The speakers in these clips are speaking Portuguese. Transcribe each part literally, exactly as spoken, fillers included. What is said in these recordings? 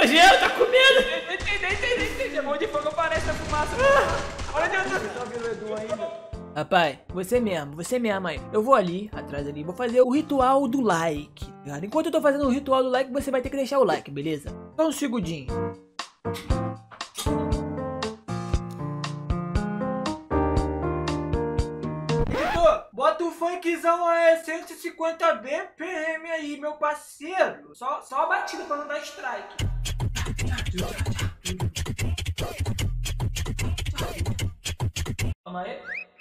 botou gelo, tá com medo. Entendi, entendi, entendi. A mão de fogo aparece na fumaça. Olha onde eu tô. Tá vendo o Edu ainda? Rapaz, você mesmo, você mesmo aí. Eu vou ali, atrás ali, vou fazer o ritual do like. Tá? Enquanto eu tô fazendo o ritual do like, você vai ter que deixar o like, beleza? Só um segundinho. Editor, bota o funkzão a cento e cinquenta B P M aí, meu parceiro. Só, só a batida pra não dar strike. Calma aí.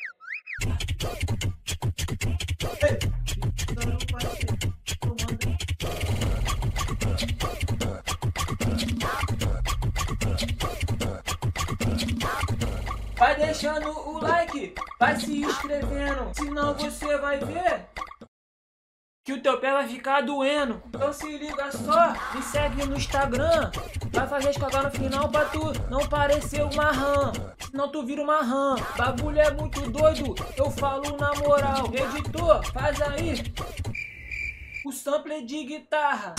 Vai deixando o like, vai se inscrevendo, senão você vai ver que o teu pé vai ficar doendo. Então se liga só, me segue no Instagram, vai fazer escogar no final pra tu não parecer uma rã, senão tu vira uma rã. Bagulho é muito doido, eu falo na moral. Editor, faz aí o sample de guitarra.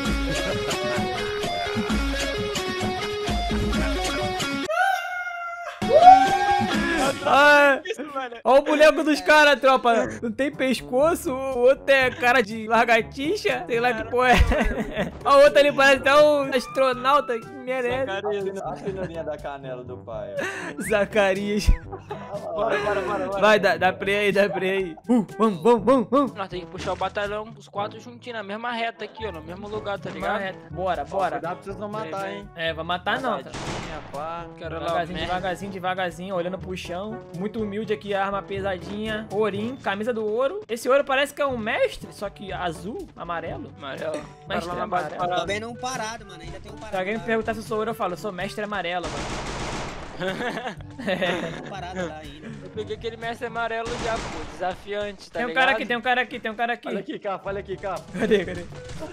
Ah, olha o boneco dos caras, tropa. Não tem pescoço, o outro é cara de lagartixa, sei lá que porra é. Olha o outro ali, parece até um astronauta. Que merda é essa? A finurinha da canela do pai. Zacarias. Bora, bora, bora, bora. Vai, dá, dá play aí, dá play aí. Uh, vamos, vamos, vamos, vamos. Nós temos que puxar o batalhão, os quatro juntinhos, na mesma reta aqui, ó, no mesmo lugar, tá ligado? Bora, bora. Dá pra vocês não matar, hein? É, vai matar não, tá? Quero lá, Devagarzinho, merda. devagarzinho, devagarzinho, olhando pro chão. Muito humilde aqui, arma pesadinha. Ourinho, camisa do ouro. Esse ouro parece que é um mestre, só que azul, amarelo. Amarelo. Mestre Bora lá na base amarelo. parada. Tô vendo um parado, mano. Ainda tem um Se parado. alguém me lá. perguntar se eu sou ouro, eu falo, eu sou mestre amarelo, mano. Tem um parado lá ainda. Eu peguei aquele mestre amarelo já, pô, desafiante, tá Tem um ligado? cara aqui, tem um cara aqui, tem um cara aqui. Olha aqui, capa, olha aqui, capa. Cadê, cadê?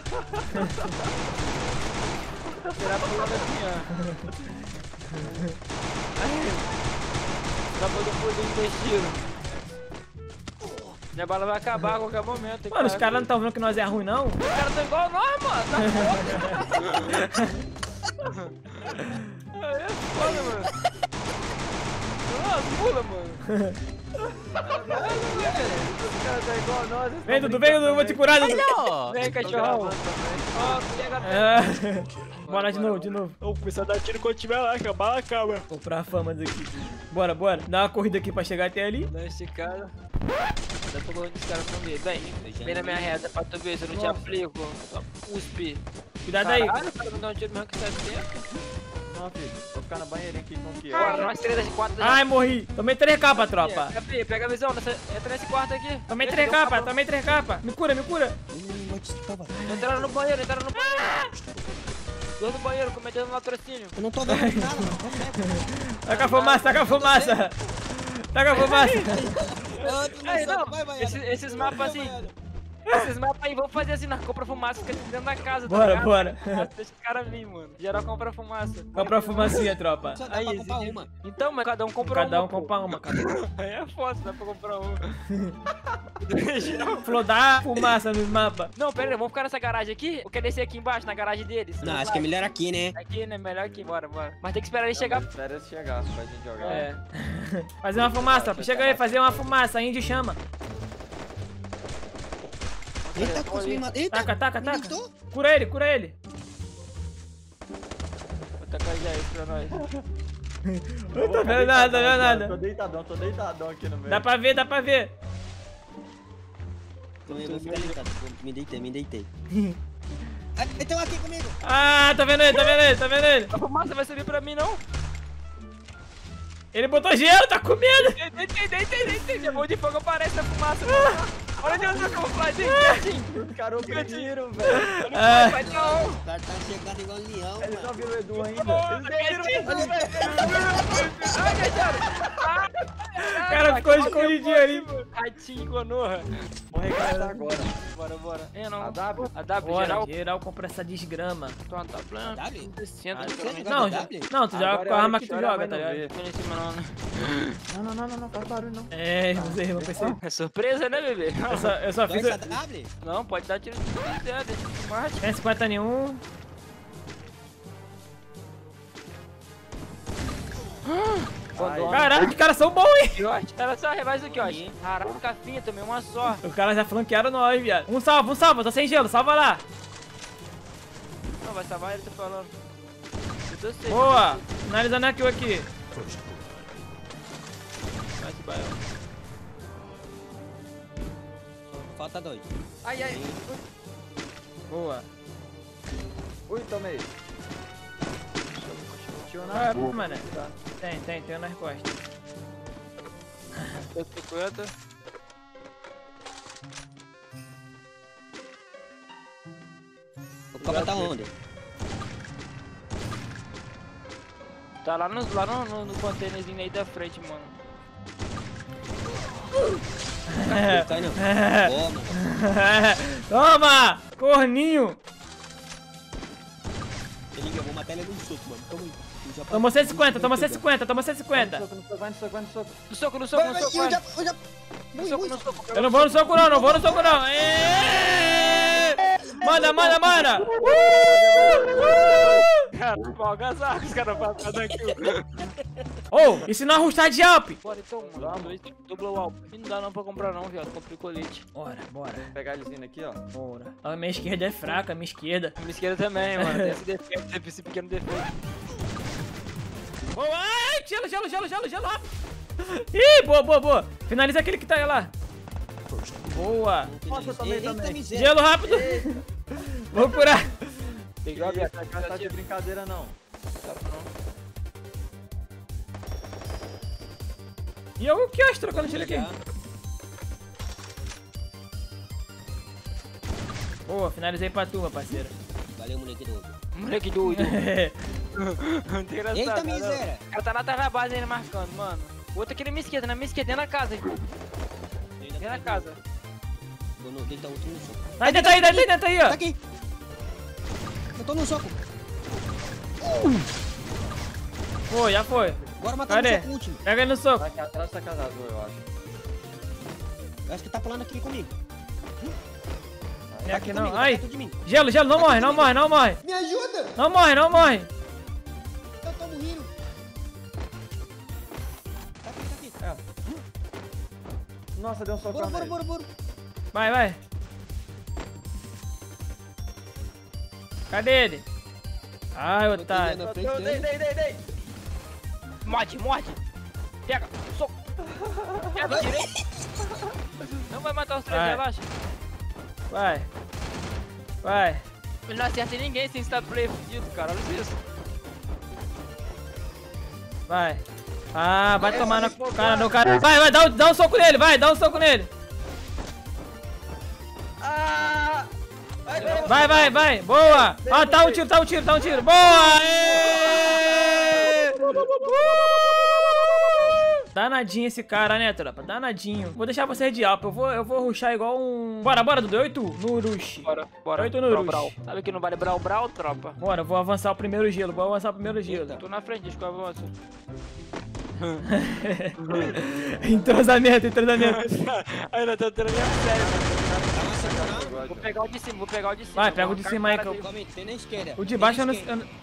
Tirar pro lado assim, ó. Pra poder poder investir. Minha bala vai acabar a qualquer momento. Mano, os caras não estão vendo que nós é ruim, não? Os caras tão igual nós, mano. Tá foda. É foda, mano. Nossa, pula, mano. Os caras tá igual nós. eles Vem, tão Dudu, vem, Dudu, eu vou te curar, Dudu. Vem, cachorrão. Ó, pega a É. Bora de novo, de novo. Vou começar a dar tiro quando tiver lá, que a bala acaba. Vou pra fama daqui. Bora, bora. Dá uma corrida aqui pra chegar até ali. Dá esse cara. Dá pra onde esse cara não vê. Vem, vem na minha reta pra tu ver se eu não te aplico. Só cuspe. Cuidado aí. Caralho, o cara me dá um tiro mesmo que setenta. Não, filho. Vou ficar na banheirinha aqui com o que Bora, nós três de quatro. Ai, morri. Tomei três capas, tropa. Pega, pega a visão, nessa, entra nesse quarto aqui. Tomei Entra, três deu um capas, capa. tomei três capas. Me cura, me cura. Entraram no banheiro, entraram no banheiro. Dois no banheiro, cometendo latrocínio. Eu não tô vendo o cara, mano. Como é, mano? Taca a fumaça, taca a fumaça. Taca a fumaça. Eu tô no Aí, não, saco. Vai, vai, esses, esses mapas assim. Esses mapas aí, vamos fazer assim, nós compra fumaça, fica dentro da casa, tá Bora, ligado? bora. Deixa os caras vir, mano. Geral compra fumaça. Compra a fumacinha, tropa. Só dá Aí, pra comprar esse- uma. Então, mas cada um compra Cada uma. um compra uma, cara. Aí é foda, dá pra comprar uma. Flodar fumaça nos mapas. Não, pera aí, vamos ficar nessa garagem aqui? Ou quer descer aqui embaixo, na garagem deles? Não, acho que é melhor aqui, né? Aqui, né? Melhor aqui, bora, bora. Mas tem que esperar ele chegar. Espera eles chegar pra gente jogar. É. Fazer uma fumaça, tropa. Chega aí, fazer uma fumaça. Índio chama. Eita, consegui matar. Eita, Taca, taca, me taca. matou. Cura ele, cura ele. Vou tacar já isso pra nós. Não tô vendo nada, tô vendo nada. Tô deitadão, tô deitadão aqui no meio. Dá pra ver, dá pra ver. Eu vou ficar deitado. Me deitei, me deitei. Ah, tem um aqui comigo. Ah, tá vendo ele, tá vendo ele, tá vendo ele. A fumaça vai subir pra mim, não? Ele botou gelo, tá com medo. Entendi, entendi, entendi. A mão de fogo aparece na fumaça. Olha onde eu tô camuflagem, quietinho. Os caras ouviram, velho. Ah, Vai não. O cara tá chegando igual um leão, Eles não mano. viram o Edu ainda. Tá quietinho. Ai, Gabriel. o cara ficou escondidinho ali. Ratinho, conorra. Vou recarregar agora. Bora, bora. É, não. A W? A W, Bora, geral. geral compra essa desgrama. Então, tá plano. W? Senta. Não, W? não, tu joga Agora com é a hora arma que que tu Dora joga, vai tá não ligado? ver. Tô em cima, não, né? Não, não, não, não, não faz barulho não. É, vocês não perceberam. É surpresa, né, bebê? Eu só, eu só fiz. Essa W? Não, pode dar tiro se quiser, deixa que mate. cento e cinquenta nenhum. Condor. Caraca, os caras são bons, hein? Kiosk. Era só mais do Kiosk. Caraca, finha, tomei uma só. Os caras já flanquearam nós, viado. Um salva, um salva, tô sem gelo, salva lá. Não, vai salvar ele, tô falando. Eu tô sem. Boa, finalizando a kill aqui. Vai esse baião. Falta dois. Ai, ai. Boa. Ui, tomei. Tio na Ah, mano. Tem, tem, tem nas costas. cento e cinquenta. O cobra tá onde? Tá lá no, lá no, no, no containerzinho aí da frente, mano. Não cai não. Boa, mano. Toma! Corninho! Se liga, eu vou matar ele no soco, mano. Toma aí. Eu já- Toma cento e cinquenta, toma cento e cinquenta, toma cento e cinquenta. Soco, no soco, vai no soco, vai no soco. No soco, no soco, Vai, no vai, soco, eu vai. já... Eu já... No Ui, soco, ui. no soco. Eu não vou no soco não, não vou no soco não. Êêêê! Manda, manda, manda! Uh! Uh! Cara, pô, agasalho, os caras passando aqui. Oh, e se não arrustar de up? Bora então, mano. Dois, dublou o álbum. Não dá não pra comprar não, viado. Comprei colete. Bora, bora. Vou pegar eles aqui, ó. Bora. A minha esquerda é fraca, a minha esquerda. A minha esquerda também, mano. Tem esse defeito, tem esse pequeno defeito. Boa, ai, gelo, gelo, gelo, gelo, gelo, rápido. Ih, boa, boa, boa. Finaliza aquele que tá aí lá. Boa. Nossa, eu tomei Eita, também. miséria. Gelo rápido. Vou curar. Pegou a Ih, minha essa cara tá de brincadeira, não. E eu o que acho trocando tiro aqui? Boa, finalizei pra tu, meu parceiro. Valeu, moleque doido. Moleque doido. Não tem engraçado. Eita, não. miséria. O cara tá lá atrás da base ainda marcando, mano. O outro aqui na minha esquerda, na minha esquerda, dentro da casa. Dentro da casa. Vou no- deitar outro no soco. Tá dentro aí, tá dentro aí, Tá ó. aqui. Eu tô no soco. Foi, já foi. Bora matar Cadê? no soco último. Pega ele no soco. Tá aqui atrás dessa casa azul, eu acho. Eu acho que tá pulando aqui comigo. Não é Tá aqui comigo, não. tá Ai, perto de mim. gelo, gelo, não morre, não morre, não morre. Me ajuda. Não morre, não morre. Eu tô morrendo. Tá aqui, tá aqui. Nossa, deu um soco Bora, nele. bora, bora, bora. Vai, vai. Cadê ele? Ai, otário. Na frente Eu dei, dele. dei, dei, dei. Morde, morde. Pega, soco. Pega, direito. Não vai matar os três, Vai. relaxa. Vai. Vai. Ele não acerta em ninguém sem estar play fudido, cara. Olha isso. Vai. Ah, vai tomar na cara do cara. Vai, vai, dá um, dá um soco nele, vai, dá um soco nele. Ah! Vai, vai, Vai, vai, vai. Boa. Ah, tá um tiro, tá um tiro, tá um tiro. Boa. Aê! Danadinho esse cara, né, tropa? Danadinho. Vou deixar vocês de alpa. Eu vou, eu vou rushar igual um... Bora, bora, Dudu. Oito no rush. Bora, bora. Oito no Brau, rush. brau. Sabe que não vale brau, brau, tropa? Bora, vou avançar o primeiro gelo. Vou avançar o primeiro gelo. Tô na frente, deixa que eu avanço. Entrosamento, entrosamento. Ainda tô tendo minha série. Tá massacrando. Vou pegar o de cima, vou pegar o de cima. Vai, pega o Vou de arrancar cima aí cara que eu- dele. Calma aí, tem na esquerda. O de Tem baixo na eu não... esquerda. eu não-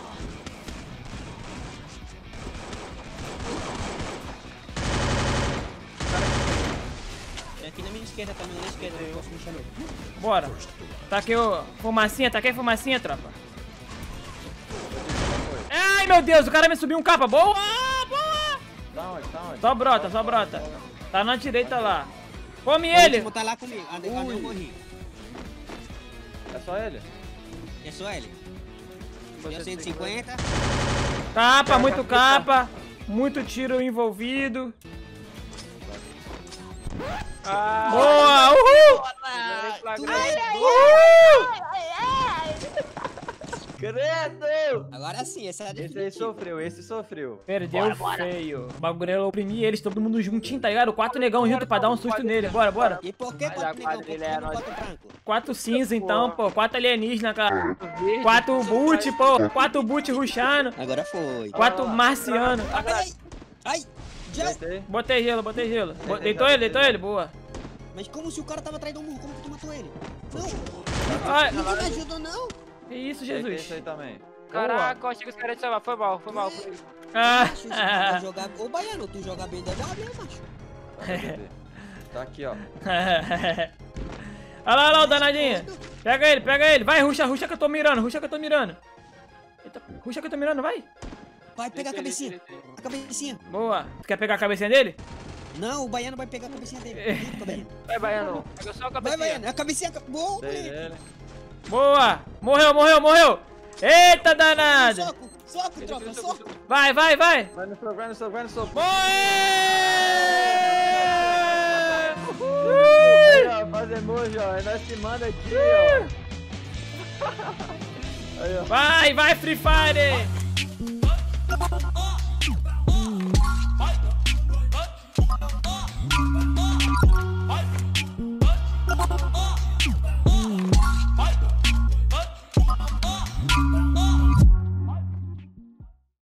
Tem aqui na minha esquerda também, na esquerda. Eu posso me chamar. Bora. Taquei o... Fumacinha, taquei fumacinha, tropa. Ai, meu Deus, o cara me subiu um capa. Boa, boa. Tá onde, tá onde? Só brota, só brota. Tá na direita lá. Come O ele. último tá lá comigo. Ah, eu Ui. morri. É só ele? É só ele. Você Deu cento e cinquenta. Capa, muito capa. Muito tiro envolvido. Ah, Boa, uhul. Uhul. Credo! Agora sim, essa é a Esse aí definitiva. sofreu, esse sofreu. Perdeu feio. O bagulho era oprimir eles, todo mundo juntinho, tá ligado? Quatro negão junto pra dar um susto nele. Bora, bora. E por que Mas quatro a negão? Por que quadrilha é não nós. quatro branco? Quatro cinza então, pô. Quatro alienígenas, cara. verde. Quatro boot, pô. Quatro boot rushando. Agora foi. Quatro marciano. Ai, ai, ai. Já. Deitei. Botei gelo, botei gelo. Bo- Deitou ele, deitou ele? Boa. Mas como se o cara tava atrás do muro? Como que tu matou ele? Não, Ai, ninguém me ajudou não. que isso, Deitei Jesus. isso aí também. Caraca, eu achei que os caras iam salvar. Foi mal, foi mal. Foi... Ah. Macho, tu jogar... Ô, Baiano, tu joga bem da W, macho. Tá aqui, ó. Olha lá, olha lá o danadinho. Pega ele, pega ele. Vai, ruxa, ruxa que eu tô mirando, ruxa que eu tô mirando. Eita, ruxa que eu tô mirando, vai. Vai pegar a cabecinha. A cabecinha. Boa. Tu quer pegar a cabecinha dele? Não, o Baiano vai pegar a cabecinha dele. Junto, Baiano. Vai, Baiano. Pega só a Vai, cabecinha. Baiano. A cabecinha. Boa, Dei moleque. nele. Boa. Morreu, morreu, morreu. Eita, danado. Soco, soco, tropa, soco. Vai, vai, vai. Vai no soco, vai no soco, vai no soco. Morreu. Aí, ó, faz emoji, ó. É nós que manda aqui, ó. Aí, ó. Vai, vai, Free Fire.